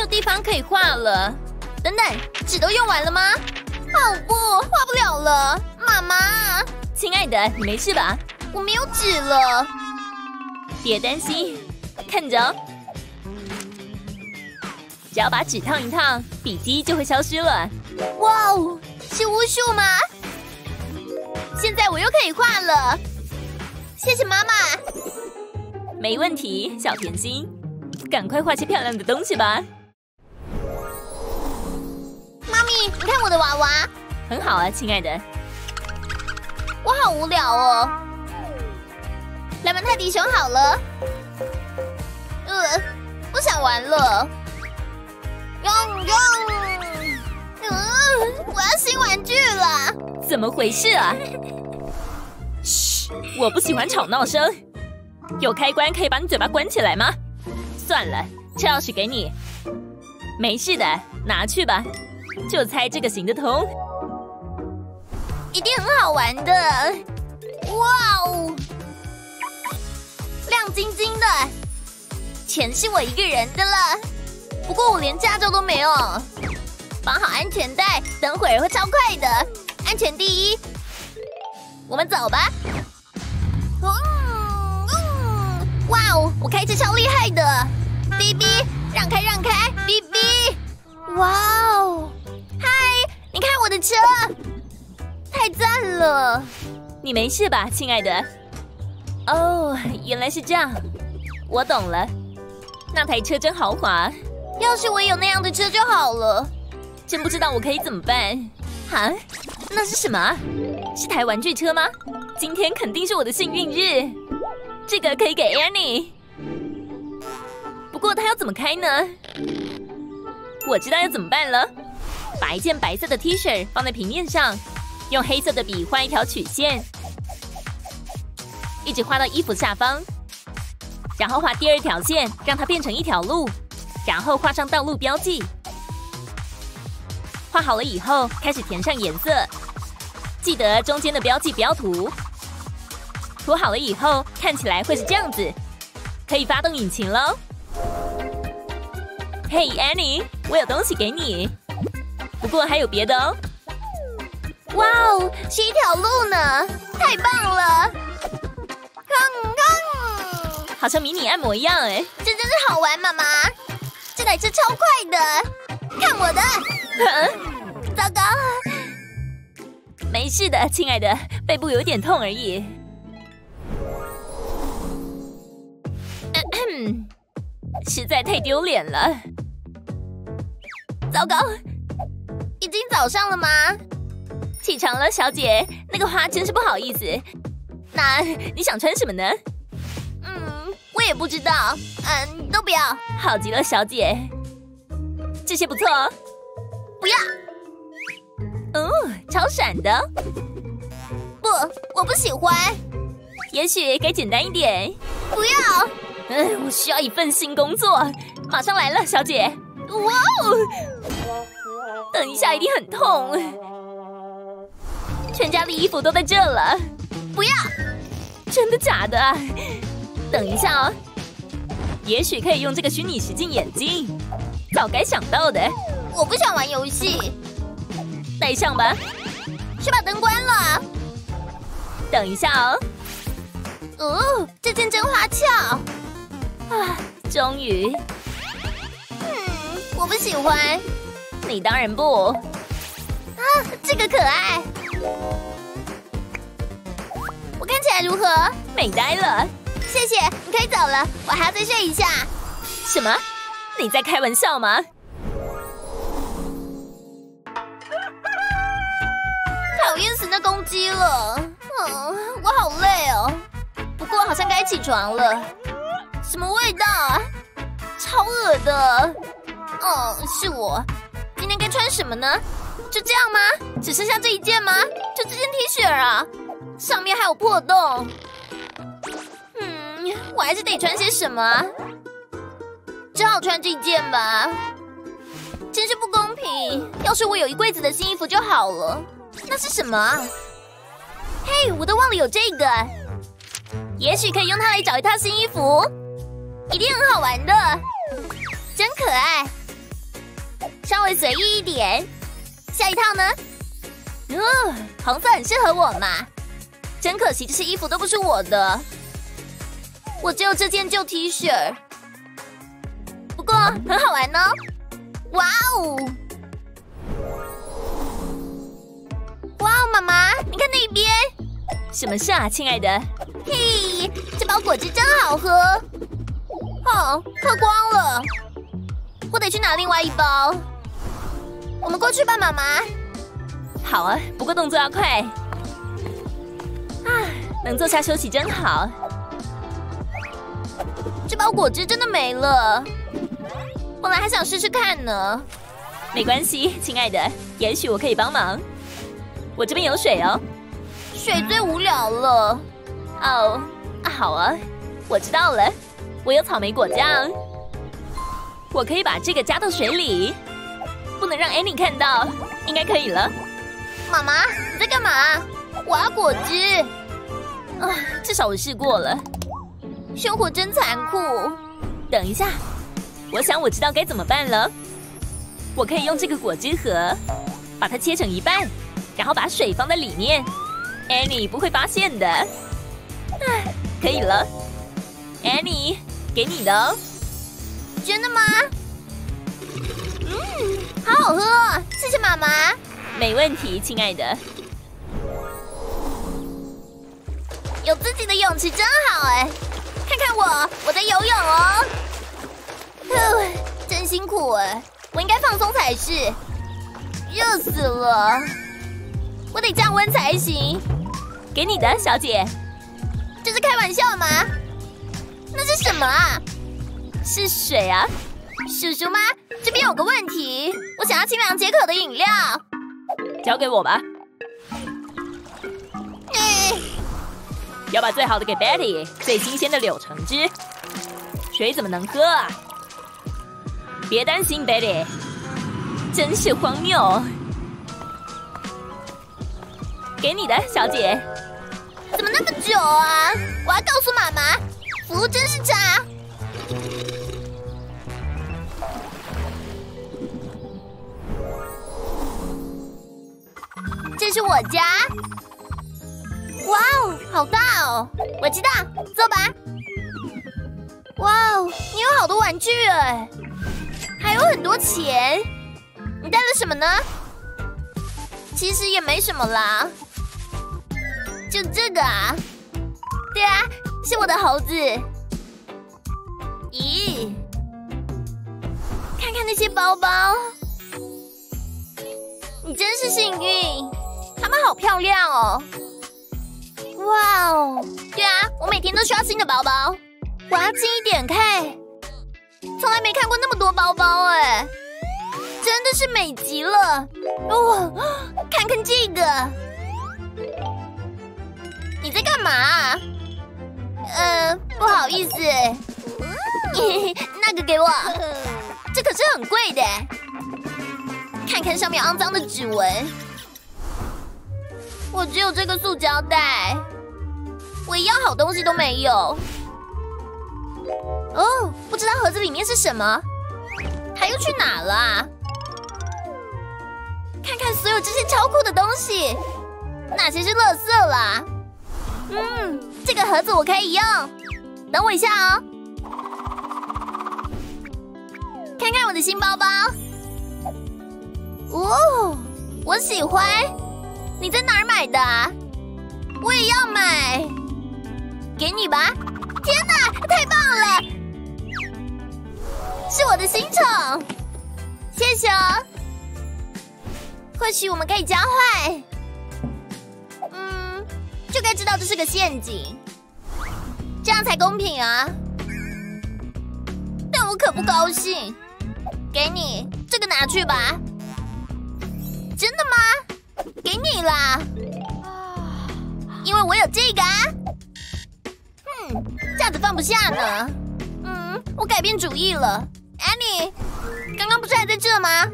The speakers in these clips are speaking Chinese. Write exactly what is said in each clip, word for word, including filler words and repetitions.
有地方可以画了。等等，纸都用完了吗？哦不，画不了了。妈妈， 亲爱的，你没事吧？ 我没有纸了。 别担心，看着哦。只要把纸烫一烫，笔记就会消失了。 哇哦，是巫术吗？现在我又可以画了。谢谢妈妈。 没问题，小甜心，赶快画些漂亮的东西吧。 妈咪，你看我的娃娃。 很好啊，亲爱的。 我好无聊哦。莱蒙泰迪熊好了。呃，不想玩了。用用。嗯，我要新玩具了。 怎么回事啊？嘘，我不喜欢吵闹声。有开关可以把你嘴巴关起来吗？算了，车钥匙给你。没事的，拿去吧。就猜这个行得通。 一定很好玩的。哇哦，亮晶晶的，钱是我一个人的了。不过我连驾照都没有。绑好安全带，等会儿会超快的。安全第一。我们走吧。嗯嗯，哇哦，我开车超厉害的。哔哔，让开让开，哔哔。哇哦，嗨，你看我的车。太赞了！ 你没事吧，亲爱的？哦，原来是这样，我懂了。那台车真豪华， 要是我有那样的车就好了。 真不知道我可以怎么办。哈，那是什么？是台玩具车吗？今天肯定是我的幸运日。这个可以给 Annie。不过它要怎么开呢？我知道要怎么办了。把一件白色的 T 恤放在平面上。用黑色的笔画一条曲线，一直画到衣服下方，然后画第二条线，让它变成一条路，然后画上道路标记。画好了以后，开始填上颜色，记得中间的标记不要涂。涂好了以后，看起来会是这样子，可以发动引擎喽。嘿 ，Annie， 我有东西给你，不过还有别的哦。 哇哦，是一条路呢，太棒了！哼哼， 好像迷你按摩一样哎， 这真是好玩，妈妈。这台车超快的，看我的！糟糕， 没事的，亲爱的，背部有点痛而已。咳咳，实在太丢脸了。 糟糕，已经早上了吗？ 起床了，小姐。那个花真是不好意思。那你想穿什么呢？ 嗯，我也不知道。嗯，都不要。 好极了，小姐。这些不错哦。 不要。 哦，超闪的。 不，我不喜欢。 也许该简单一点。 不要。 嗯，我需要一份新工作。马上来了，小姐。哇哦！等一下，一定很痛。全家的衣服都在这了。 不要！ 真的假的？等一下哦，也许可以用这个虚拟实境眼镜。早该想到的。 我不想玩游戏。 戴上吧。 去把灯关了。 等一下哦。 哦，这件真花俏。 啊，终于。 嗯，我不喜欢。 你当然不。 啊，这个可爱。我看起来如何？ 美呆了。 谢谢，你可以走了，我还要再睡一下。 什么？你在开玩笑吗？ 讨厌死那公鸡了。嗯，我好累哦。不过好像该起床了。什么味道啊？超恶的。哦，是我。今天该穿什么呢？就这样吗？只剩下这一件吗？就这件 T 恤啊，上面还有破洞。嗯，我还是得穿些什么啊？只好穿这件吧。真是不公平！要是我有一柜子的新衣服就好了。那是什么啊？嘿，我都忘了有这个。也许可以用它来找一套新衣服，一定很好玩的。真可爱。 微随意一点。下一套呢？呃，红色很适合我嘛。真可惜，这些衣服都不是我的，我只有这件旧 T 恤。不过很好玩哦！哇哦！哇哦，妈妈，你看那边。 什么事啊，亲爱的？ 嘿，这包果汁真好喝。哦，喝光了，我得去拿另外一包。我们过去吧，妈妈。 好啊，不过动作要快。啊，能坐下休息真好。 这包果汁真的没了，本来还想试试看呢。 没关系，亲爱的，也许我可以帮忙。我这边有水哦。 水最无聊了。 哦，好啊，我知道了，我有草莓果酱，我可以把这个加到水里，不能让 Annie 看到，应该可以了。 妈妈，你在干嘛？我要果汁。 啊，至少我试过了。 生活真残酷。 等一下，我想我知道该怎么办了。我可以用这个果汁盒，把它切成一半，然后把水放在里面 ，Annie 不会发现的。唉，可以了 ，Annie， 给你的哦。 真的吗？嗯，好好喝，谢谢妈妈。 没问题，亲爱的。 有自己的勇气真好哎！看看我，我在游泳哦。呼，真辛苦哎，我应该放松才是。热死了，我得降温才行。 给你的，小姐。 这是开玩笑吗？那是什么啊？ 是水啊。 叔叔吗？这边有个问题，我想要清凉解渴的饮料。 交给我吧。 嗯， 要把最好的给 Betty， 最新鲜的柳橙汁。水怎么能喝啊？别担心 ，Betty， 真是荒谬。给你的，小姐。 怎么那么久啊？我要告诉妈妈，服务真是差。这是我家。哇哦，好大哦！我知道，坐吧。哇哦，你有好多玩具哎，还有很多钱。你带了什么呢？其实也没什么啦，就这个啊。对啊，是我的猴子。咦，看看那些包包，你真是幸运。它们好漂亮哦！哇哦，对啊，我每天都需要新的包包。我要近一点看，从来没看过那么多包包哎，真的是美极了。哦，看看这个，你在干嘛？呃，不好意思，那个给我，这可是很贵的。看看上面肮脏的指纹。我只有这个塑胶袋，我一样好东西都没有。哦，不知道盒子里面是什么，它又去哪了啊？看看所有这些超酷的东西，哪些是垃圾啦？嗯，这个盒子我可以用，等我一下哦。看看我的新包包，哦，我喜欢。你在哪儿买的啊？我也要买，给你吧。天哪，太棒了！是我的新宠，谢谢哦。或许我们可以交换。嗯，就该知道这是个陷阱，这样才公平啊。但我可不高兴。给你，这个拿去吧。真的吗？给你啦，因为我有这个啊。嗯，架子放不下呢。嗯，我改变主意了。Annie， 刚刚不是还在这吗？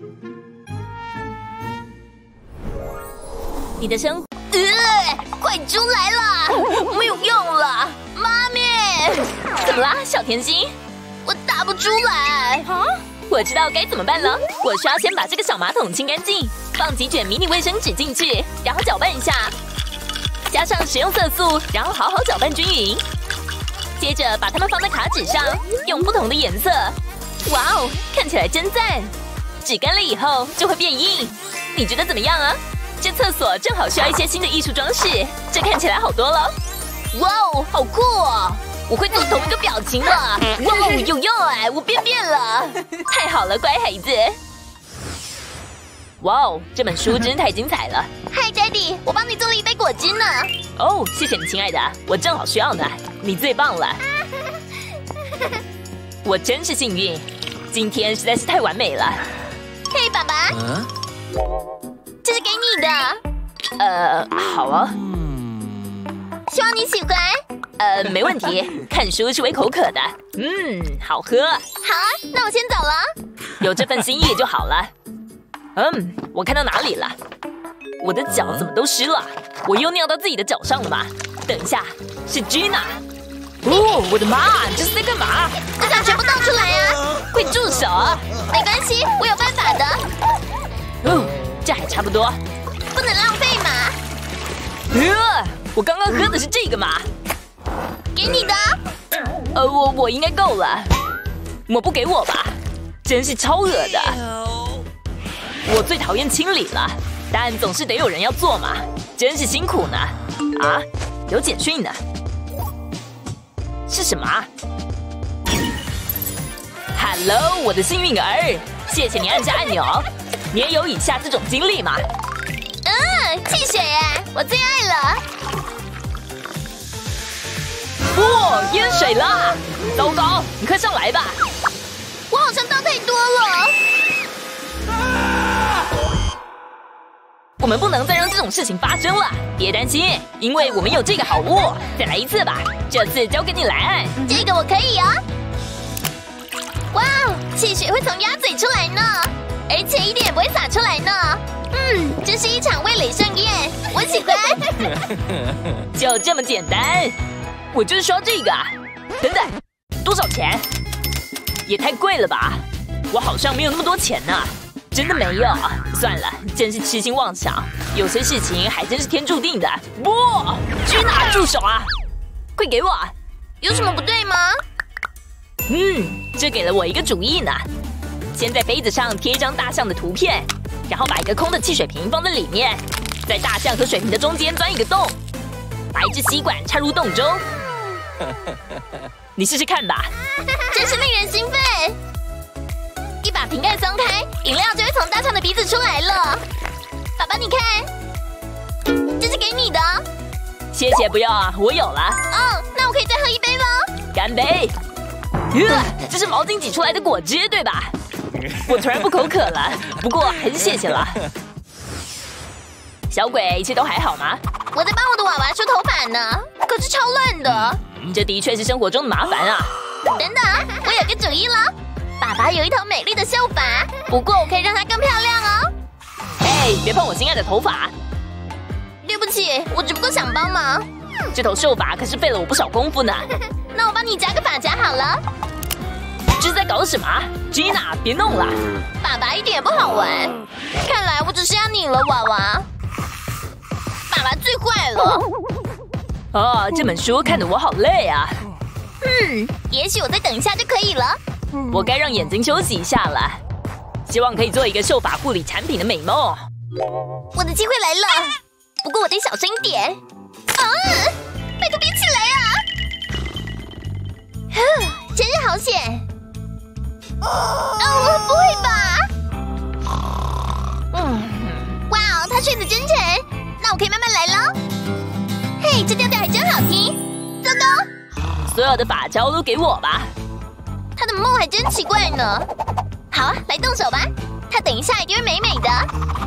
你的生活…… 呃，快出来啦！没有用了，妈咪！ 怎么啦，小甜心？ 我打不出来。 啊？我我知道该怎么办了。我需要先把这个小马桶清干净，放几卷迷你卫生纸进去，然后搅拌一下，加上食用色素，然后好好搅拌均匀。接着把它们放在卡纸上，用不同的颜色。哇哦，看起来真赞！纸干了以后就会变硬。你觉得怎么样啊？这厕所正好需要一些新的艺术装饰，这看起来好多了。哇哦，好酷哦！我会做同一个表情了。哇哦，有用哎！我变变了，太好了，乖孩子。哇哦，这本书真是太精彩了。 嗨 ，Daddy， 我帮你做了一杯果汁呢。 哦，谢谢你，亲爱的，我正好需要呢。你最棒了。我真是幸运，今天实在是太完美了。 嘿，爸爸， 嗯， 这是给你的。 呃，好啊。 希望你喜欢。 呃，没问题。看书是为口渴的。嗯，好喝。 好啊，那我先走了。 有这份心意就好了。嗯，我看到哪里了？我的脚怎么都湿了？我又尿到自己的脚上了吗？等一下，是 Gina。哦，我的妈！这是在干嘛？ 我想全部倒出来啊！ 快住手！ 没关系，我有办法的。 哦，这还差不多。 不能浪费嘛。 呃，我刚刚喝的是这个嘛。 给你的。 呃，我我应该够了。抹布给我吧，真是超恶的。我最讨厌清理了，但总是得有人要做嘛，真是辛苦呢。啊，有简讯呢。是什么啊 ？Hello， 我的幸运儿，谢谢你按下按钮。你也有以下这种经历吗？ 嗯，汽水耶，我最爱了。 哇，淹水了！糟糕，你快上来吧。 我好像倒太多了。 我们不能再让这种事情发生了。别担心，因为我们有这个好物。再来一次吧，这次交给你来按。 这个我可以哦。哇哦，汽水会从鸭嘴出来呢，而且一点也不会洒出来呢。嗯，这是一场味蕾盛宴，我喜欢。 就这么简单。我就是需要这个啊。等等，多少钱？也太贵了吧！我好像没有那么多钱呢。真的没有，算了，真是痴心妄想。有些事情还真是天注定的。不，去哪住手啊！快给我！ 有什么不对吗？ 嗯，这给了我一个主意呢。先在杯子上贴一张大象的图片，然后把一个空的汽水瓶放在里面，在大象和水瓶的中间钻一个洞，把一支吸管插入洞中。你试试看吧。 真是令人兴奋。一把瓶盖松开，饮料就会从大象的鼻子出来了。爸爸，你看，这是给你的。 谢谢，不要啊，我有了。 哦，那我可以再喝一杯喽。 干杯！呃，这是毛巾挤出来的果汁，对吧？我突然不口渴了，不过还是谢谢了。小鬼，一切都还好吗？ 我在帮我的娃娃梳头发呢，可是超乱的。 这的确是生活中的麻烦啊。 等等，我有个主意了。爸爸有一头美丽的秀发，不过我可以让它更漂亮哦。 嘿，别碰我心爱的头发！ 对不起，我只不过想帮忙。 这头秀发可是费了我不少功夫呢。 那我帮你夹个发夹好了。 这是在搞什么 ？Gina， 别弄了！ 爸爸一点也不好玩。看来我只剩下你了，娃娃。爸爸最坏了。 哦，这本书看得我好累啊。 嗯，也许我再等一下就可以了。 我该让眼睛休息一下了。希望可以做一个秀发护理产品的美梦。 我的机会来了，不过我得小声一点。啊！拜托别起来啊！真是好险！哦，不会吧？嗯，哇哦，他睡得真沉。那我可以慢慢来了。嘿，这调调还真好听。糟糕！ 所有的发胶都给我吧。 他的梦还真奇怪呢。好啊，来动手吧。他等一下一定会美美的。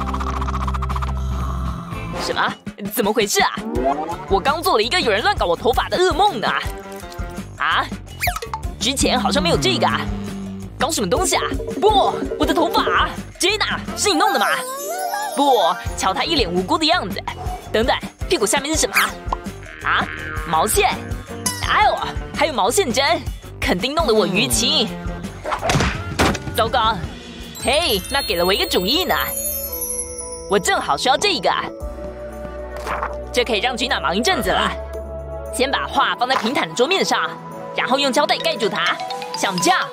什么？怎么回事啊？我刚做了一个有人乱搞我头发的噩梦呢。啊？之前好像没有这个啊。搞什么东西啊？不，我的头发 ，Gina， 是你弄的吗？不，瞧他一脸无辜的样子。等等，屁股下面是什么？啊？毛线？哎呦，还有毛线针，肯定弄得我淤青。 糟糕！嘿，那给了我一个主意呢。我正好需要这个，这可以让Gina忙一阵子了。先把画放在平坦的桌面上，然后用胶带盖住它，像这样。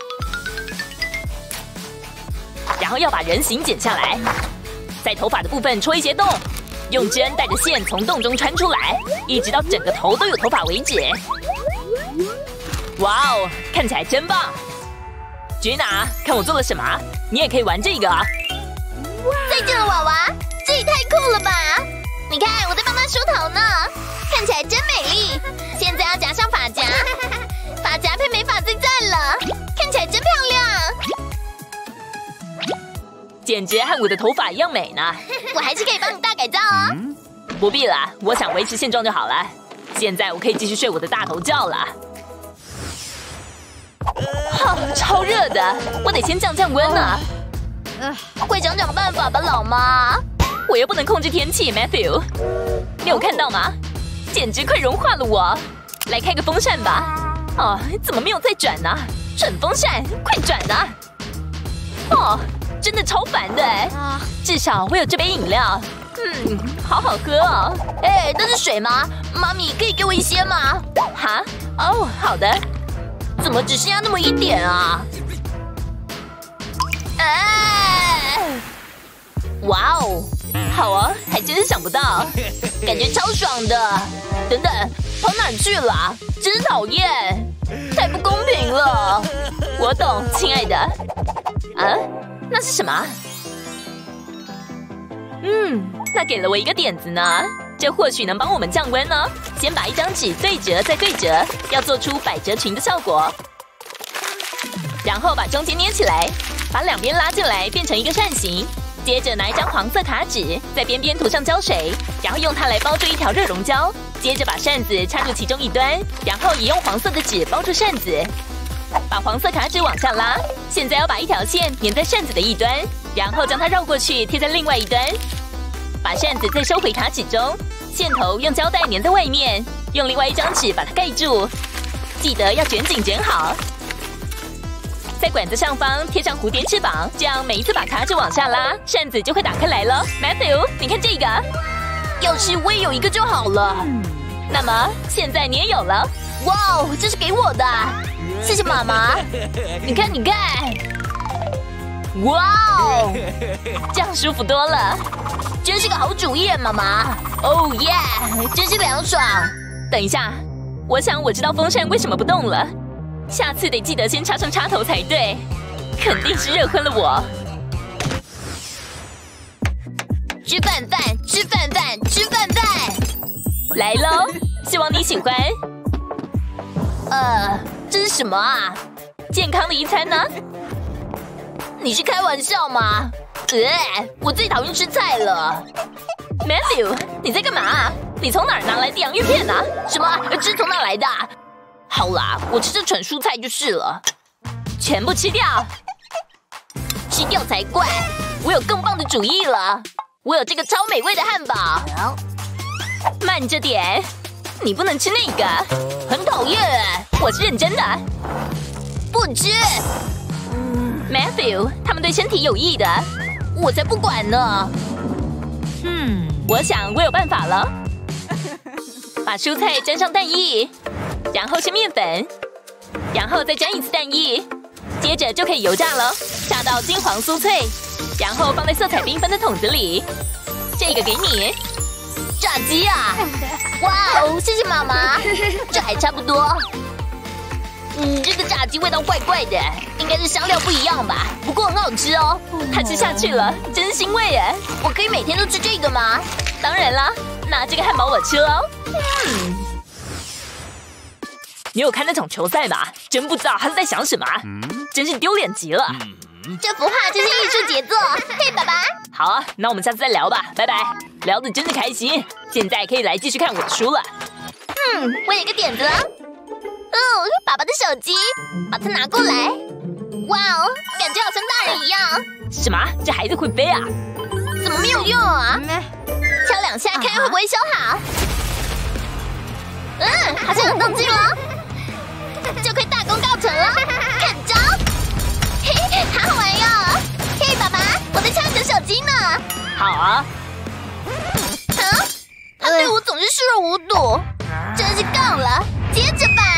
然后要把人形剪下来，在头发的部分戳一些洞，用针带着线从洞中穿出来，一直到整个头都有头发为止。哇哦，看起来真棒！Gina，看我做了什么？你也可以玩这个。 再见了，娃娃，这也太酷了吧！你看，我在帮她梳头呢，看起来真美丽。现在要夹上发夹，发夹配美发最赞了，看起来真漂亮。 简直和我的头发一样美呢！ 我还是可以帮你大改造哦。 嗯、不必了，我想维持现状就好了。现在我可以继续睡我的大头觉了。哈，超热的，我得先降降温呢。 快想想办法吧，老妈。 我又不能控制天气 ，Matthew。你有看到吗？简直快融化了我。来开个风扇吧。哦，怎么没有在转呢？蠢风扇，快转啊！哦，真的超烦的哎。至少我有这杯饮料。嗯，好好喝哦。 哎，那是水吗？妈咪，可以给我一些吗？ 哈？哦，好的。 怎么只剩下那么一点啊？哎！ 哇哦，好哦，还真是想不到， 感觉超爽的。等等，跑哪儿去了？真讨厌，太不公平了。 我懂，亲爱的。啊，那是什么？嗯，那给了我一个点子呢。这或许能帮我们降温呢。先把一张纸对折再对折，要做出百褶裙的效果。然后把中间捏起来，把两边拉进来变成一个扇形。接着拿一张黄色卡纸，在边边涂上胶水，然后用它来包住一条热熔胶。接着把扇子插入其中一端，然后也用黄色的纸包住扇子。把黄色卡纸往下拉，现在要把一条线粘在扇子的一端，然后将它绕过去贴在另外一端。把扇子再收回卡纸中，线头用胶带粘在外面，用另外一张纸把它盖住。记得要卷紧卷好。在管子上方贴上蝴蝶翅膀，这样每一次把卡纸往下拉，扇子就会打开来了。Matthew， 你看这个， 要是我也有一个就好了。 那么现在你也有了。 哇哦，这是给我的，谢谢妈妈。你看，你看，哇哦， 这样舒服多了。 真是个好主意，妈妈！哦耶，真是凉爽。 等一下，我想我知道风扇为什么不动了。下次得记得先插上插头才对，肯定是热昏了我。 吃饭饭，吃饭饭，吃饭饭， 来喽！希望你喜欢。 呃，这是什么啊？ 健康的一餐呢？ 你是开玩笑吗？呃，我最讨厌吃菜了。 Matthew， 你在干嘛？你从哪儿拿来的洋芋片啊？ 什么？这是从哪来的？好啦，我吃这蠢蔬菜就是了。 全部吃掉， 吃掉才怪！我有更棒的主意了，我有这个超美味的汉堡。 慢着点，你不能吃那个， 很讨厌。 我是认真的， 不吃。 Matthew， 他们对身体有益的， 我才不管呢。 嗯，我想我有办法了。把蔬菜沾上蛋液，然后是面粉，然后再沾一次蛋液，接着就可以油炸了，炸到金黄酥脆，然后放在色彩缤纷的桶子里。这个给你， 炸鸡啊！哇哦，谢谢妈妈，这还差不多。嗯，这个炸鸡味道怪怪的，应该是香料不一样吧？不过很好吃哦。 它吃下去了，真腥味耶！ 我可以每天都吃这个吗？ 当然啦，那这个汉堡我吃喽。嗯，你有看那场球赛吗？真不知道他是在想什么，真是丢脸极了。 这幅画就是艺术杰作，嘿，爸爸。 好啊，那我们下次再聊吧，拜拜。聊得真的开心，现在可以来继续看我的书了。 嗯，我有个点子了。哦，爸爸的手机，把它拿过来。哇哦，感觉好像大人一样。 什么？这孩子会飞啊？ 怎么没有用啊？敲两下看会不会修好。嗯，好像有动静了，就可以大功告成了。看招！嘿，好好玩哟。 好啊。 啊！他对我总是视若无睹，真是够了！接着吧。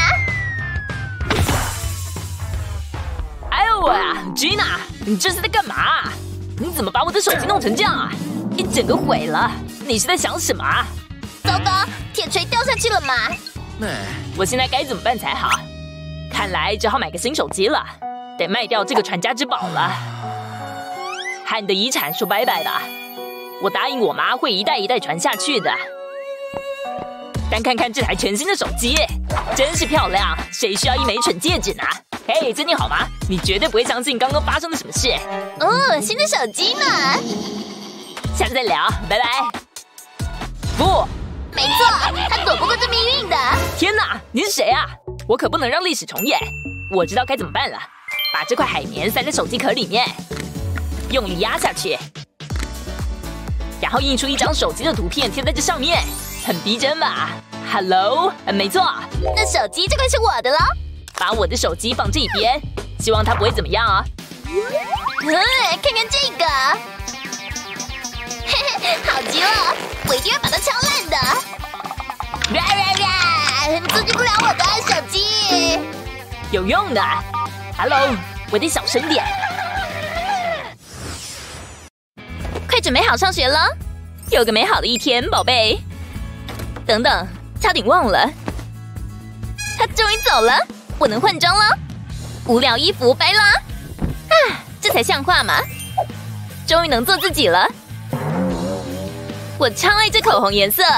哎呦喂 ，Gina， 你这是在干嘛？你怎么把我的手机弄成这样啊？一整个毁了！你是在想什么啊？ 糟糕，铁锤掉下去了吗？ 我现在该怎么办才好？看来只好买个新手机了，得卖掉这个传家之宝了，和你的遗产说拜拜吧。我答应我妈会一代一代传下去的。但看看这台全新的手机，真是漂亮，谁需要一枚蠢戒指呢？嘿，最近好吗？你绝对不会相信刚刚发生了什么事。 哦，新的手机呢？ 下次再聊，拜拜。不， 没错，他躲不过这命运的。 天哪，你是谁啊？我可不能让历史重演。我知道该怎么办了，把这块海绵塞在手机壳里面，用力压下去，然后印出一张手机的图片贴在这上面，很逼真吧 ？Hello， 没错。 那手机这块是我的咯。 把我的手机放这边，希望它不会怎么样啊。 嗯，看看这个，嘿嘿，好极了，我一定会把它敲烂的。呀呀呀！阻止不了我的手机， 有用的。Hello， 我得小声点。 快准备好上学了， 有个美好的一天，宝贝。等等，差点忘了， 他终于走了。我能换装了，无聊衣服白啦！啊，这才像话嘛！终于能做自己了。我超爱这口红颜色，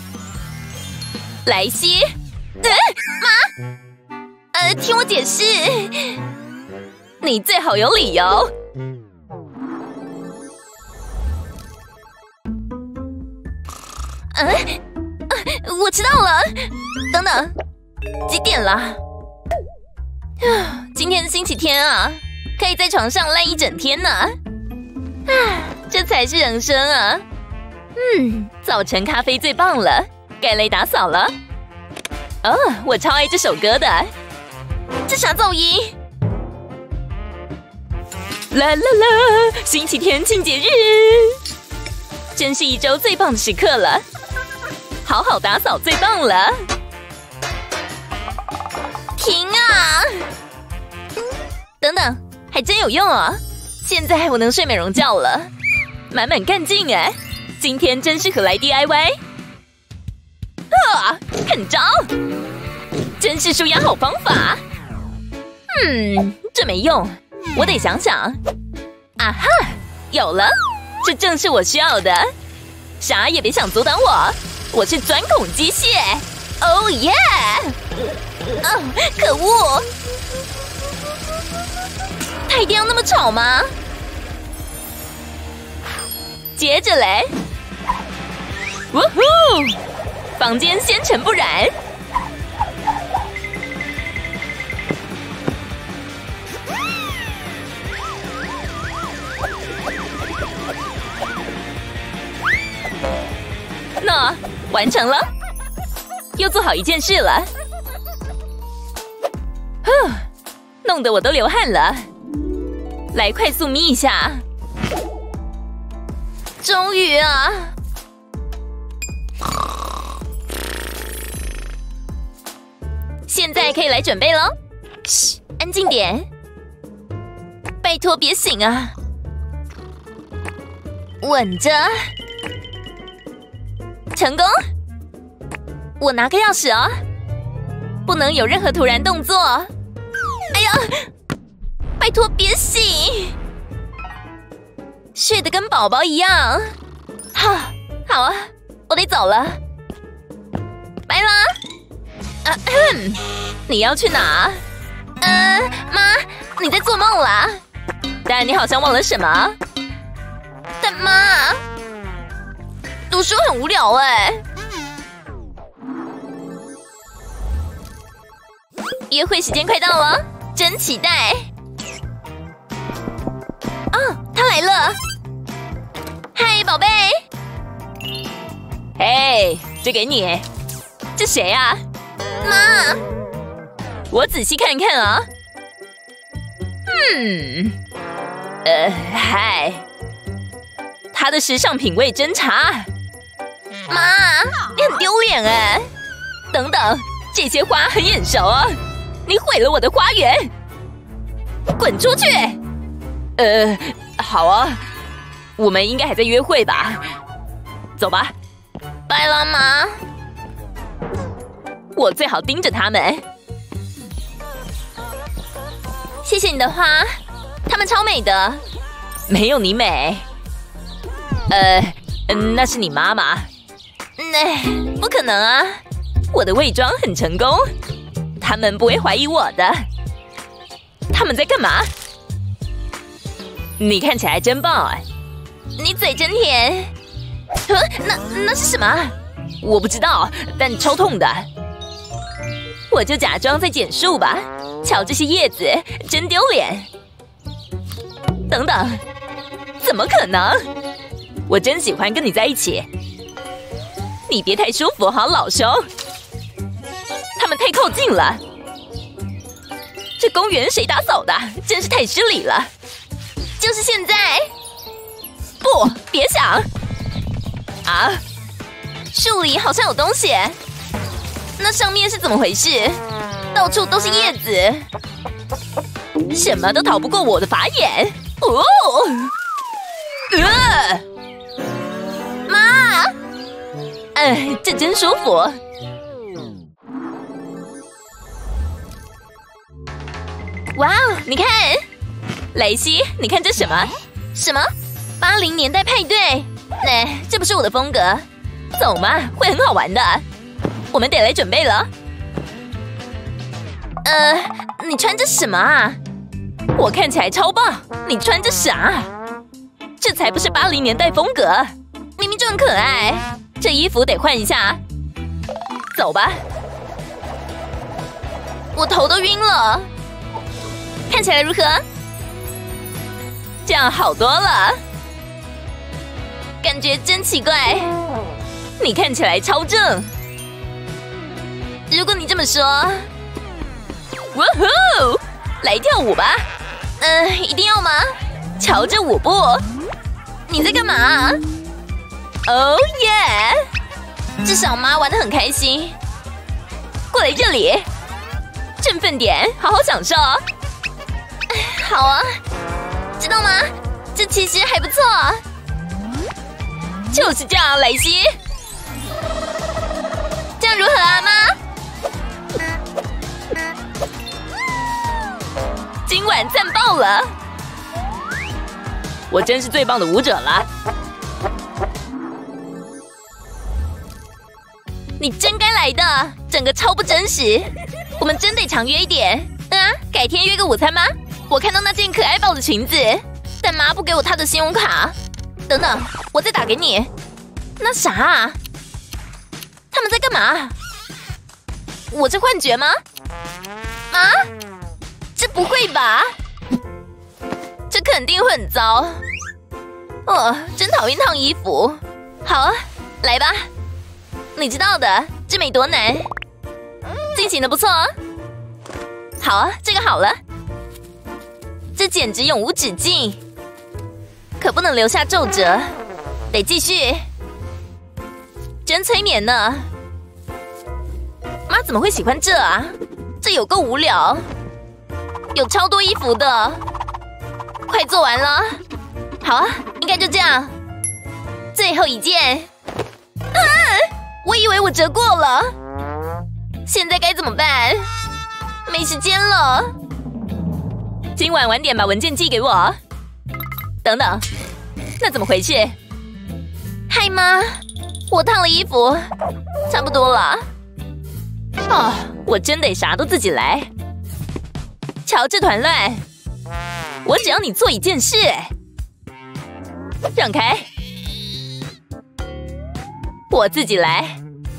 莱西。呃，妈，呃，听我解释， 你最好有理由。 嗯、呃呃，我知道了。等等，几点了？今天是星期天啊，可以在床上赖一整天呢。啊，这才是人生啊！ 嗯，早晨咖啡最棒了，该来打扫了。哦，我超爱这首歌的。 这啥噪音？ 啦啦啦！星期天庆节日，真是一周最棒的时刻了。好好打扫最棒了。 停啊！等等，还真有用啊！现在我能睡美容觉了， 满满干劲哎！今天真适合来 D I Y。啊，看招！真是舒压好方法。嗯，这没用，我得想想。啊哈，有了，这正是我需要的。啥也别想阻挡我，我是钻孔机械。 哦耶！啊，可恶！他一定要那么吵吗？ 接着嘞，呜呼！房间纤尘不染。那完成了，又做好一件事了。呼，弄得我都流汗了。来，快速眯一下。 终于啊！现在可以来准备了。嘘，安静点。拜托别醒啊！稳着。成功！我拿个钥匙哦，不能有任何突然动作。哎呀，拜托别醒！睡得跟宝宝一样。好，好啊，我得走了，拜啦。啊， 你要去哪？ 呃，妈，你在做梦啦？ 但你好像忘了什么？ 但妈，读书很无聊哎。约会时间快到了，真期待！哦，他来了！嗨，宝贝！ 嘿，这给你。这谁啊？ 妈， 我仔细看看啊。嗯，呃，嗨， 他的时尚品味侦查。 妈， 你很丢脸哎！等等，这些花很眼熟啊！你毁了我的花园，滚出去！呃，好啊，我们应该还在约会吧？走吧。 拜了，妈。 我最好盯着他们。谢谢你的花，它们超美的。没有你美。呃，那是你妈妈。 那不可能啊！我的伪装很成功，他们不会怀疑我的。他们在干嘛？你看起来真棒哎！ 你嘴真甜。 呃，那那是什么？我不知道，但超痛的。我就假装在剪树吧。瞧这些叶子，真丢脸。等等，怎么可能？我真喜欢跟你在一起。你别太舒服好，老兄。他们太靠近了。这公园谁打扫的？真是太失礼了。 就是现在。 不，别想。啊！ 树里好像有东西。那上面是怎么回事？到处都是叶子， 什么都逃不过我的法眼。哦，呃， 妈， 哎，这真舒服。哇哦，你看，雷西，你看这什么？ 什么？八零年代派对？那这不是我的风格。 走嘛，会很好玩的。我们得来准备了。 呃，你穿着什么啊？ 我看起来超棒，你穿着啥？这才不是八零年代风格， 明明就很可爱。 这衣服得换一下。走吧。 我头都晕了。看起来如何？ 这样好多了。 感觉真奇怪。 你看起来超正。 如果你这么说。 哇呼！来跳舞吧。 呃，一定要吗？ 瞧这舞步。 你在干嘛？ 哦耶！ 至少妈玩得很开心。 过来这里，振奋点，好好享受。 好啊，知道吗？这其实还不错。 就是这样，雷西。 这样如何啊，妈？ 今晚赞爆了！我真是最棒的舞者了。 你真该来的，整个超不真实。我们真得常约一点。嗯啊，改天约个午餐吗？我看到那件可爱爆的裙子，但妈不给我她的信用卡。等等，我再打给你。那啥啊？他们在干嘛？我这幻觉吗？妈？这不会吧？这肯定会很糟。哦，真讨厌烫衣服。好啊，来吧。你知道的，这没多难。进行的不错哦。好啊，这个好了。这简直永无止境。可不能留下皱褶，得继续。真催眠呢。妈怎么会喜欢这啊？这有够无聊。有超多衣服的。快做完了。好啊，应该就这样。最后一件。啊！我以为我折过了。现在该怎么办？没时间了。 今晚晚点把文件寄给我。等等，那怎么回事？ 嗨妈，我烫了衣服，差不多了。 哦，我真得啥都自己来。瞧这团乱，我只要你做一件事。让开，我自己来。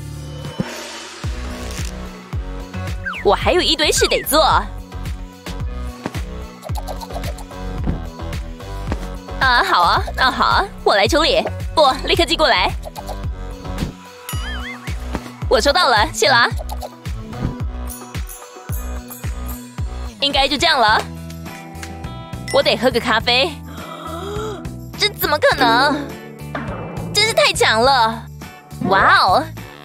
我还有一堆事得做。啊，好啊，那好啊，我来处理。不，立刻寄过来。我收到了，谢啦。应该就这样了。我得喝个咖啡。 这怎么可能？ 太强了！哇哦！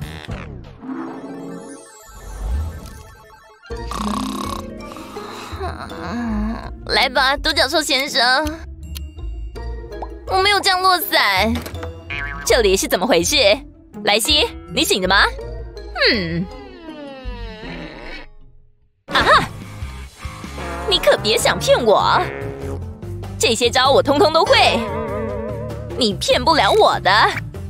来吧，独角兽先生，我没有降落伞，这里是怎么回事？莱西，你醒着吗？嗯，啊哈！你可别想骗我，这些招我通通都会，你骗不了我的。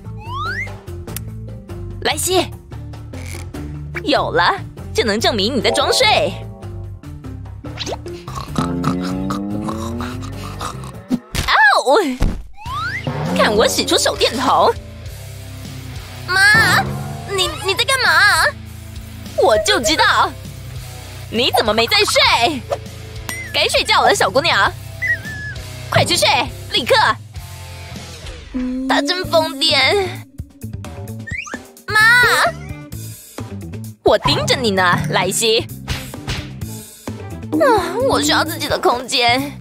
莱西，有了，这能证明你在装睡。哦，看我使出手电筒！妈，你你在干嘛？我就知道，你怎么没在睡？该睡觉了，小姑娘，快去睡，立刻！他真疯癫！妈，我盯着你呢，莱西。啊，我需要自己的空间。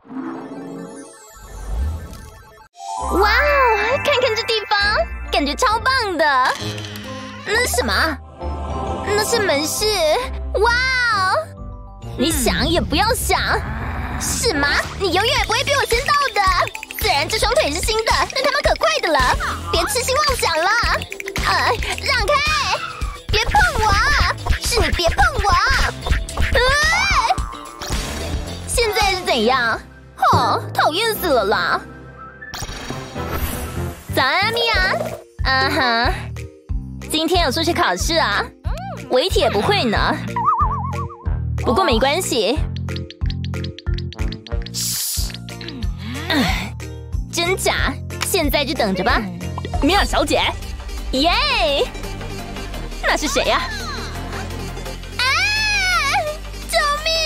哇哦，看看这地方，感觉超棒的。那是什么？那是门市。哇哦！你想也不要想。是吗？你永远也不会比我先到的。虽然这双腿是新的，但他们可快的了。别痴心妄想了。呃，让开！别碰我！是你别碰我！呃，现在是怎样？哦，讨厌死了啦！早安，米娅。嗯哼，今天有数学考试啊，我一题也不会呢。不过没关系。唉，真假？现在就等着吧。米娅小姐，耶！那是谁呀？啊！救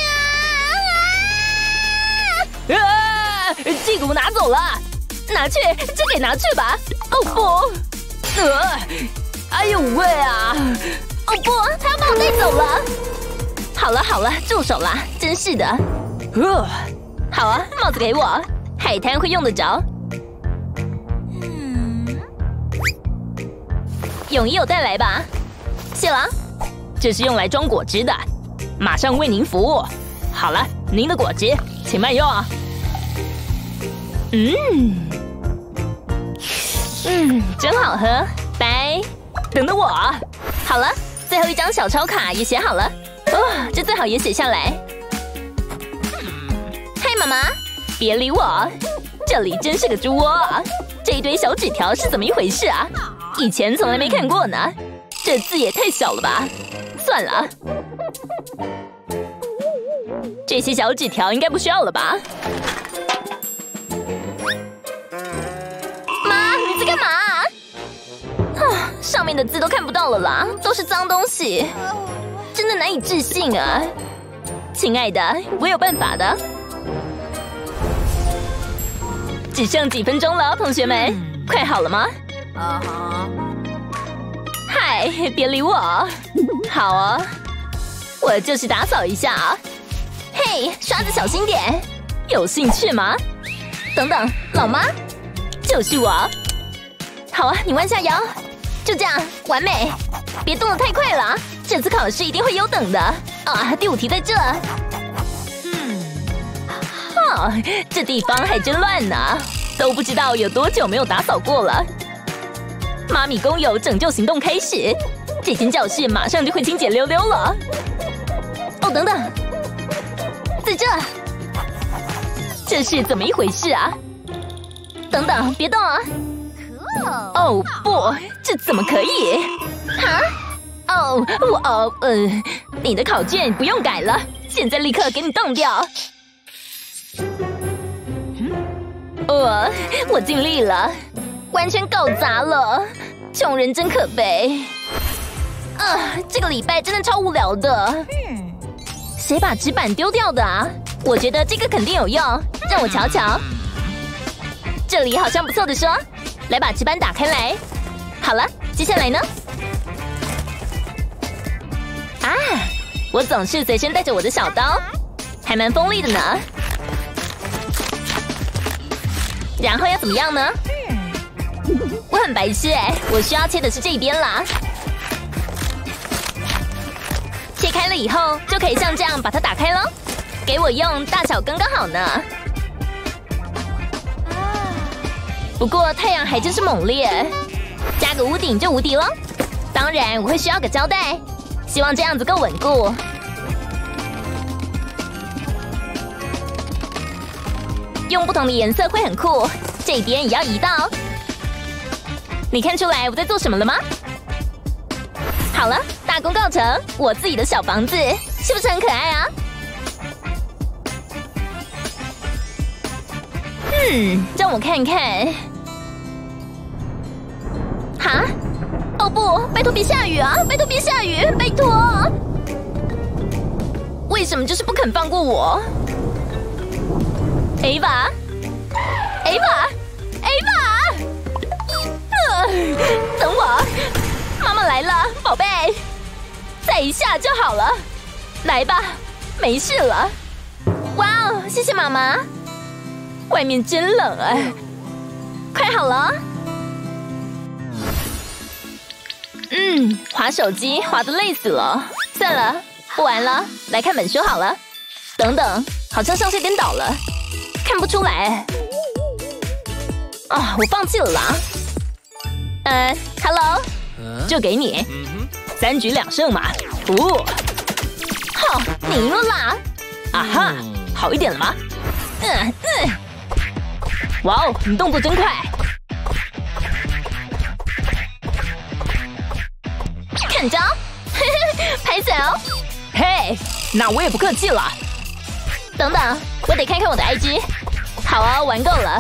命啊！啊！这个我拿走了。拿去，这给拿去吧。哦不，呃，哎呦喂啊！哦不，他要把我带走了。好了好了，住手啦！真是的。呃，好啊，帽子给我，海滩会用得着。嗯，泳衣有带来吧？谢了。这是用来装果汁的，马上为您服务。好了，您的果汁，请慢用啊。嗯。嗯，真好喝。拜，等等我。好了，最后一张小钞卡也写好了。哦，这最好也写下来。嗨，妈妈，别理我，这里真是个猪窝啊！这一堆小纸条是怎么一回事啊？以前从来没看过呢。这字也太小了吧？算了，这些小纸条应该不需要了吧？干嘛？啊，上面的字都看不到了啦，都是脏东西，真的难以置信啊！亲爱的，我有办法的。只剩几分钟了，同学们，快好了吗？啊哈！嗨，别理我。好啊，我就是打扫一下啊。嘿，刷子小心点。有兴趣吗？等等，老妈，就是我。好啊，你弯下腰，就这样，完美！别动得太快了，这次考试一定会优等的啊！第五题在这。嗯，哦，这地方还真乱呢，都不知道有多久没有打扫过了。妈咪工友拯救行动开始，这间教室马上就会清洁溜溜了。哦，等等，在这，这是怎么一回事啊？等等，别动啊！哦不，这怎么可以？哈？哦，我哦呃，你的考卷不用改了，现在立刻给你当掉。呃，我尽力了，完全搞砸了，穷人真可悲。啊，这个礼拜真的超无聊的。谁把纸板丢掉的啊？我觉得这个肯定有用，让我瞧瞧。这里好像不错的说。来把纸板打开来。好了，接下来呢？啊，我总是随身带着我的小刀，还蛮锋利的呢。然后要怎么样呢？哇， 很白痴哎，我需要切的是这边啦。切开了以后，就可以像这样把它打开了。给我用，大小刚刚好呢。不过太阳还真是猛烈，加个屋顶就无敌了。当然，我会需要个胶带，希望这样子够稳固。用不同的颜色会很酷，这边也要移到。你看出来我在做什么了吗？好了，大功告成，我自己的小房子是不是很可爱啊？嗯，让我看看。哈？哦不，拜托别下雨啊！拜托别下雨，拜托！为什么就是不肯放过我 ？Ava，Ava，Ava，呃，等我，妈妈来了，宝贝，再一下就好了，来吧，没事了。哇哦，谢谢妈妈。外面真冷哎，快好了。嗯，滑手机滑得累死了，算了，不玩了，来看本书好了。等等，好像上线颠倒了，看不出来。啊，我放弃了啦。呃 ，Hello， 就给你，三局两胜嘛。哦，好，你赢了啦。啊哈，好一点了吗？嗯嗯。哇哦，你动作真快。看招，拍手！嘿，那我也不客气了。等等，我得看看我的 I G。好啊，玩够了。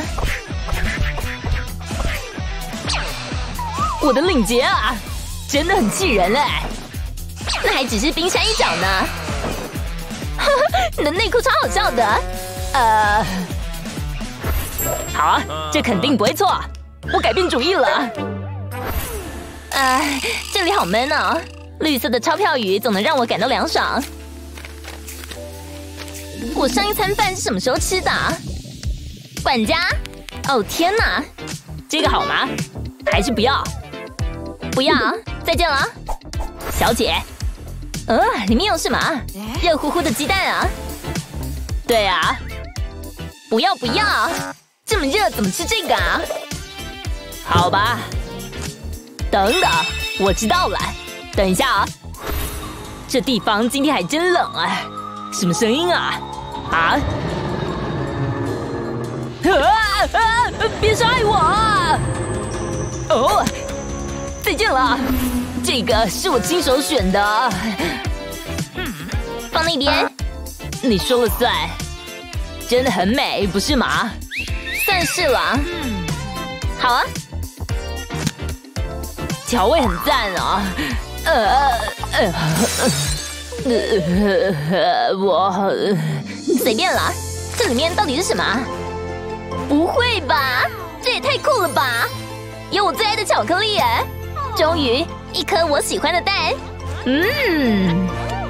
我的领结啊，真的很气人哎。那还只是冰山一角呢。呵呵，你的内裤超好笑的。呃，好啊，这肯定不会错。我改变主意了。哎，这里好闷哦！绿色的钞票雨总能让我感到凉爽。我上一餐饭是什么时候吃的？管家？哦天哪，这个好吗？还是不要？不要，再见了，小姐。呃，里面有什么？热乎乎的鸡蛋啊！对啊，不要不要，这么热怎么吃这个啊？好吧。等等，我知道了。等一下啊，这地方今天还真冷啊！什么声音啊？啊！啊啊！别伤害我啊！哦，再见了。这个是我亲手选的。嗯，放那边。你说了算。真的很美，不是吗？算是了。嗯，好啊。调味很赞啊！呃呃呃，我随便了。这里面到底是什么？不会吧？这也太酷了吧！有我最爱的巧克力哎！终于一颗我喜欢的蛋。嗯，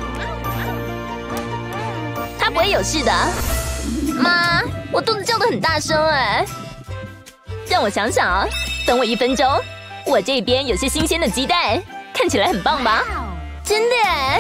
它不会有事的。妈，我肚子叫得很大声哎。让我想想啊，等我一分钟。我这边有些新鲜的鸡蛋，看起来很棒吧？真的耶！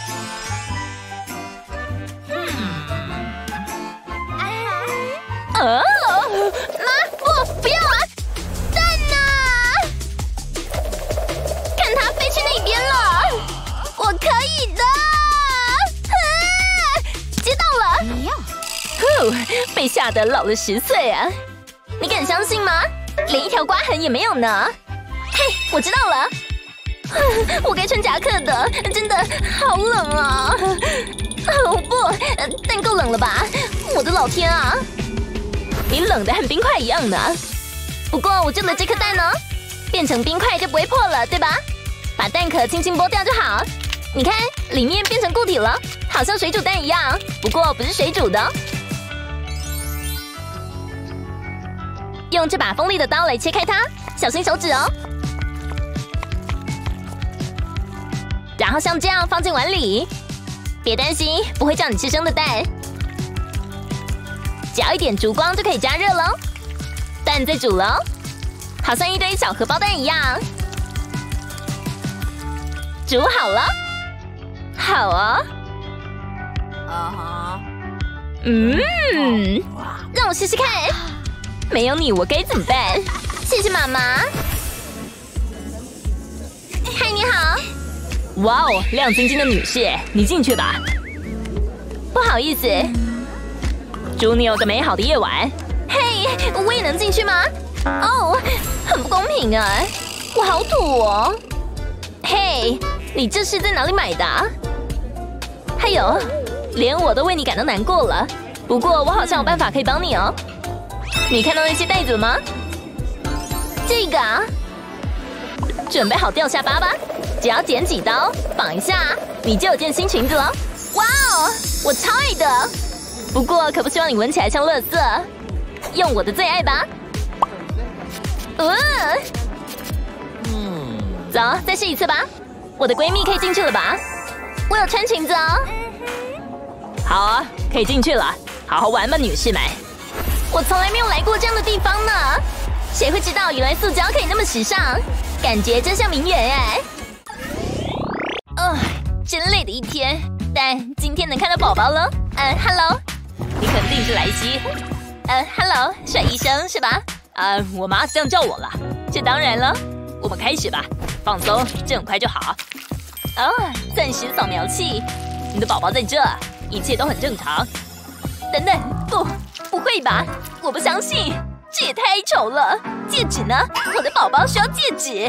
哦，妈，不，不要啊！蛋呢？看它飞去那边了，我可以的！啊，接到了！呼，被吓得老了十岁啊！你敢相信吗？连一条刮痕也没有呢！嘿，我知道了，我该穿夹克的，真的好冷啊！哦不，但够冷了吧？我的老天啊！你冷的和冰块一样呢。不过我救了这颗蛋呢，变成冰块就不会破了，对吧？把蛋壳轻轻剥掉就好。你看，里面变成固体了，好像水煮蛋一样，不过不是水煮的。用这把锋利的刀来切开它，小心手指哦。然后像这样放进碗里，别担心，不会叫你吃生的蛋。只要一点烛光就可以加热喽。蛋在煮了， 好像一堆小荷包蛋一样。煮好了，好啊。 啊哈。 嗯，让我试试看。没有你，我该怎么办？谢谢妈妈。嗨，你好。哇哦，亮晶晶的女士，你进去吧。不好意思。祝你有个美好的夜晚。嘿，我也能进去吗？哦，很不公平啊！我好土哦。嘿，你这是在哪里买的？还有，连我都为你感到难过了。不过我好像有办法可以帮你哦。你看到那些袋子了吗？这个啊，准备好掉下巴吧。只要剪几刀，绑一下，你就有件新裙子了。哇哦，我超爱的。不过可不希望你闻起来像垃圾。用我的最爱吧。呃，嗯，走，再试一次吧。我的闺蜜可以进去了吧？我有穿裙子哦。好啊，可以进去了。好好玩吧，女士们。我从来没有来过这样的地方呢。谁会知道原来塑胶可以那么时尚？感觉真像名媛哎。哦，真累的一天，但今天能看到宝宝了。嗯 ，Hello， 你肯定是莱西。嗯 ，Hello， 帅医生是吧？啊，我妈这样叫我了。这当然了，我们开始吧。放松，这很快就好。哦，钻石扫描器，你的宝宝在这，一切都很正常。等等，不，不会吧？我不相信，这也太丑了。戒指呢？我的宝宝需要戒指。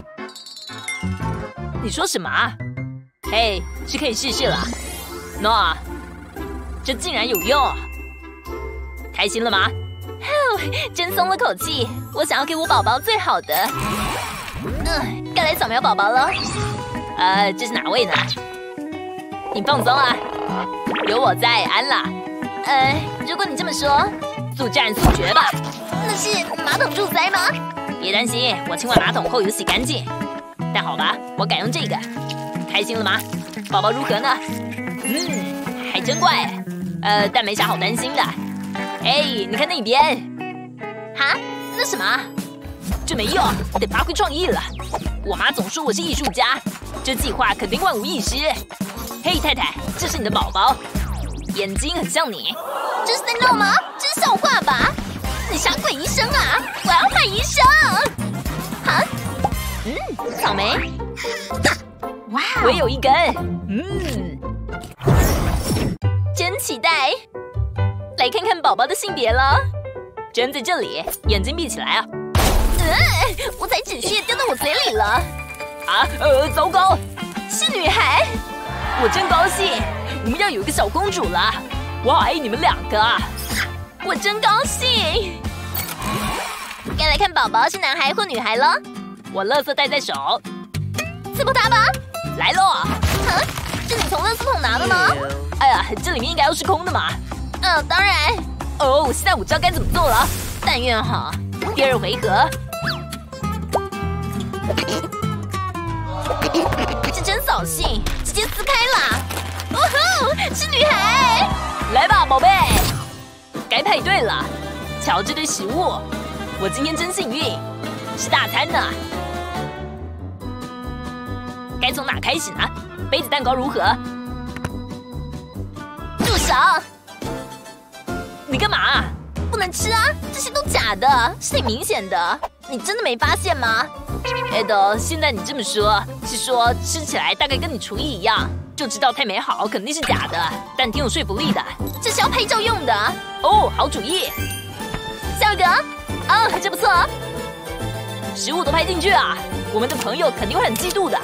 你说什么啊？嘿，是可以试试了。诺，这竟然有用！开心了吗？真松了口气。我想要给我宝宝最好的。嗯，该来扫描宝宝了。呃，这是哪位呢？你放松啊，有我在，安啦。呃，如果你这么说，速战速决吧。那是马桶助塞吗？别担心，我清完马桶后有洗干净。但好吧，我改用这个。开心了吗？宝宝如何呢？嗯，还真怪。呃，但没啥好担心的。哎，你看那边。哈？那什么？这没用，得发挥创意了。我妈总说我是艺术家，这计划肯定万无一失。嘿，太太，这是你的宝宝，眼睛很像你。这是在闹吗？这是笑话吧？你傻鬼医生啊！我要换医生。哈？嗯，草莓。哇，我有一根。嗯，真期待。来看看宝宝的性别了。针在这里，眼睛闭起来啊。呃，我才止血掉到我嘴里了。啊，呃，糟糕，是女孩。我真高兴，我们要有一个小公主了。我好爱你们两个啊！我真高兴。该来看宝宝是男孩或女孩了。我垃圾袋在手，刺破它吧。来喽！啊，这你从垃圾桶拿的吗？哎呀，这里面应该要是空的嘛。嗯，当然。哦，现在我知道该怎么做了。但愿好。第二回合。这真扫兴，直接撕开啦！哦吼，是女孩！来吧，宝贝，该派对了。瞧这堆食物，我今天真幸运，是大餐呢。该从哪开始呢？杯子蛋糕如何？住手！你干嘛？不能吃啊！这些都假的，是挺明显的。你真的没发现吗？艾德，现在你这么说，是说吃起来大概跟你厨艺一样，就知道太美好肯定是假的，但挺有说服力的。这是要拍照用的。哦，好主意。下一个，哦，这不错。食物都拍进去啊，我们的朋友肯定会很嫉妒的。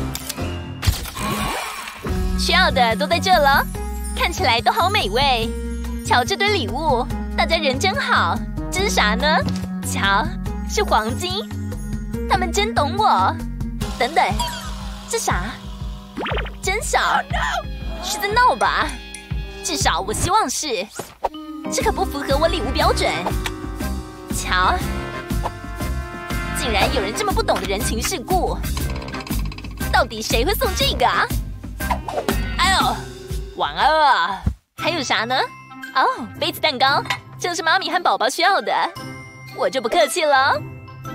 需要的都在这了，看起来都好美味。瞧这堆礼物，大家人真好。这是啥呢？瞧，是黄金。他们真懂我。等等，这啥？真小，是在闹吧？至少我希望是。这可不符合我礼物标准。瞧，竟然有人这么不懂得人情世故。到底谁会送这个啊？哎呦，晚安啊！还有啥呢？哦，杯子蛋糕，正是妈咪和宝宝需要的。我就不客气了。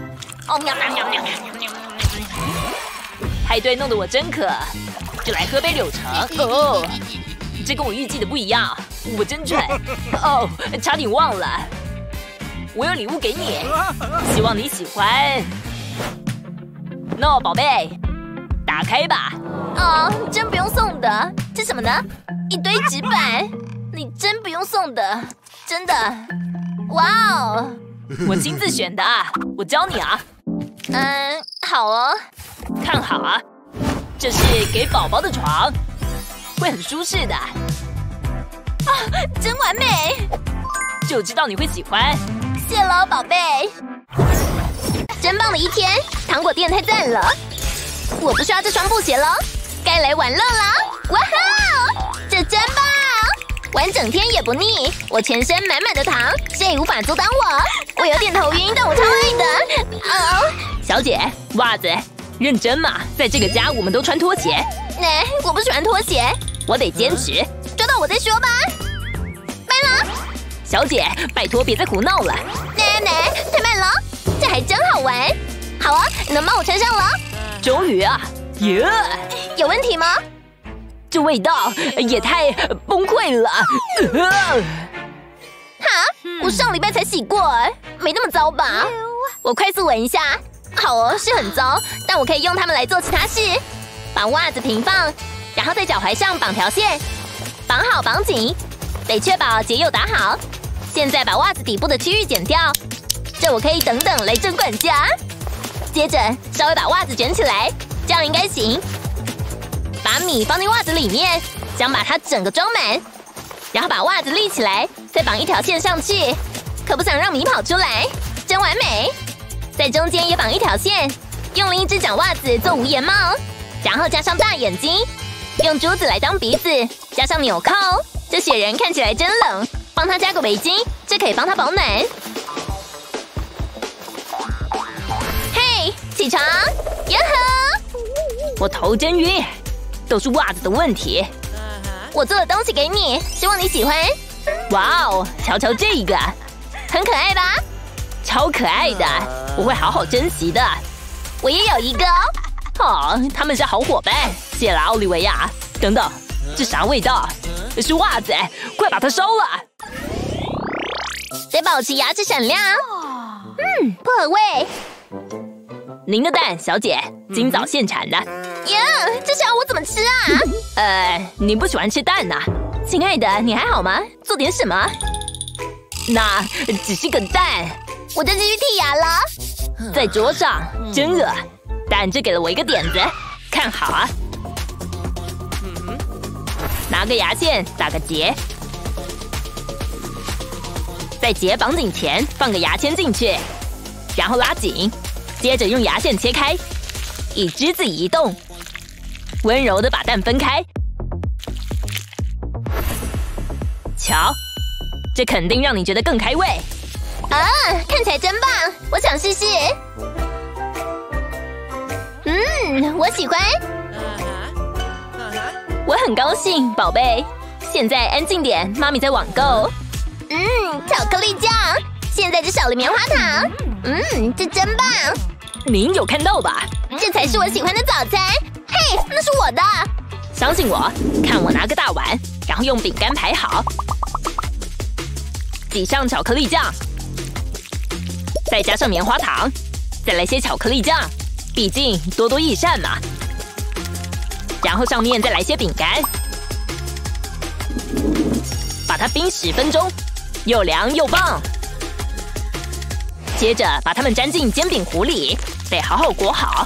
哦喵喵喵喵喵喵！派对弄得我真渴，就来喝杯柳橙。哦，这跟我预计的不一样，我真蠢。哦，差点忘了，我有礼物给你，希望你喜欢。喏，宝贝，打开吧。 哦，真不用送的，这什么呢？一堆纸板，你真不用送的，真的。哇哦！ 我亲自选的，我教你啊。 嗯，好哦。 看好啊，这是给宝宝的床，会很舒适的。 啊，真完美！ 就知道你会喜欢。 谢喽，宝贝。真棒的一天，糖果店太赞了。我不需要这双布鞋了，该来玩乐啦！哇哈，这真棒！玩整天也不腻，我全身满满的糖，谁也无法阻挡我。我有点头晕，但我超爱的。哦， 小姐，袜子，认真嘛？在这个家，我们都穿拖鞋。 哎，我不喜欢拖鞋， 我得坚持。 抓到我再说吧。拜了， 小姐，拜托别再胡闹了。 奶奶，太慢了，这还真好玩。好啊，能帮我穿上了？ 终于啊！耶、yeah ！ 有问题吗？ 这味道也太崩溃了！呃、 哈，我上礼拜才洗过，没那么糟吧？我快速闻一下，好哦，是很糟，但我可以用它们来做其他事。把袜子平放，然后在脚踝上绑条线，绑好绑紧，得确保结又打好。现在把袜子底部的区域剪掉，这我可以等等来整管家。接着稍微把袜子卷起来，这样应该行。把米放进袜子里面，想把它整个装满，然后把袜子立起来，再绑一条线上去，可不想让米跑出来，真完美。在中间也绑一条线，用另一只长袜子做无檐帽，然后加上大眼睛，用珠子来当鼻子，加上纽扣。这雪人看起来真冷，帮他加个围巾，这可以帮他保暖。嘿，起床！哟呵！ 我头真晕。都是袜子的问题。 我做了东西给你，希望你喜欢。 哇哦，瞧瞧这个， 很可爱吧？ 超可爱的，我会好好珍惜的。 我也有一个哦。 哦，他们是好伙伴。谢了，奥利维亚。等等，这啥味道？是袜子，快把它烧了。 得保持牙齿闪亮。嗯，薄荷味。 您的蛋，小姐，今早现产的。 呀，这是要我怎么吃啊？ 呃，你不喜欢吃蛋呐、啊？ 亲爱的，你还好吗？做点什么？ 那只是个蛋。 我就继续剔牙了。 在桌上，真饿。但这给了我一个点子，看好啊！拿个牙线打个结，在结绑紧前放个牙签进去，然后拉紧，接着用牙线切开，以之字移动。温柔的把蛋分开，瞧，这肯定让你觉得更开胃啊！看起来真棒，我想试试。嗯，我喜欢。 我很高兴，宝贝。现在安静点，妈咪在网购。 嗯，巧克力酱，现在只少了棉花糖。嗯，这真棒。 您有看到吧？ 这才是我喜欢的早餐。嘿，那是我的。 相信我，看我拿个大碗，然后用饼干排好，挤上巧克力酱，再加上棉花糖，再来些巧克力酱，毕竟多多益善嘛。然后上面再来些饼干，把它冰十分钟，又凉又棒。接着把它们粘进煎饼糊里，得好好裹好。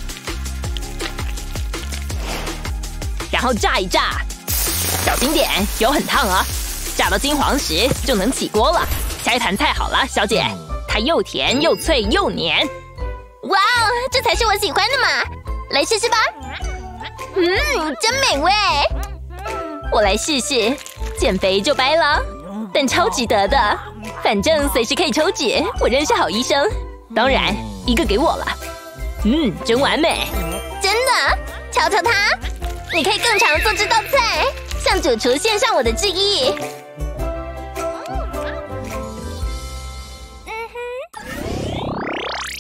然后炸一炸，小心点，油很烫啊！炸到金黄时就能起锅了。下一盘菜好了，小姐，它又甜又脆又黏。 哇哦，这才是我喜欢的嘛！来试试吧。嗯，真美味。 我来试试，减肥就掰了，但超值得的。反正随时可以抽脂，我认识好医生。当然，一个给我了。嗯，真完美。 真的？瞧瞧它。你可以更常做这道菜，向主厨献上我的致意。